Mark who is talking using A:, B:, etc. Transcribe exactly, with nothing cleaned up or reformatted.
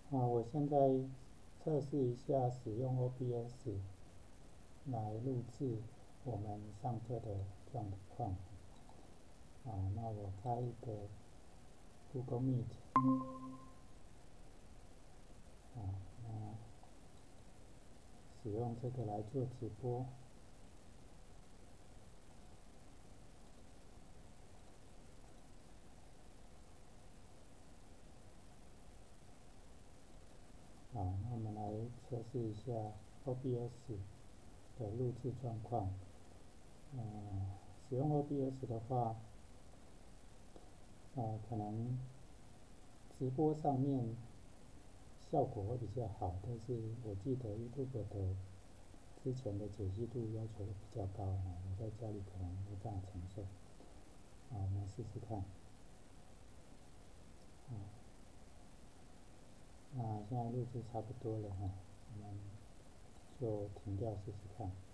A: 啊，我现在测试一下使用 O B S 来录制我们上课的状况。啊，那我开一个 Google Meet。啊，那使用这个来做直播。好，那我们来测试一下 O B S 的录制状况。呃，使用 O B S 的话，呃，可能直播上面效果会比较好，但是我记得 YouTube 的之前的解析度要求比较高，我在家里可能没办法承受。好，我们试试看。好，那现在录制差不多了哈，我们就停掉试试看。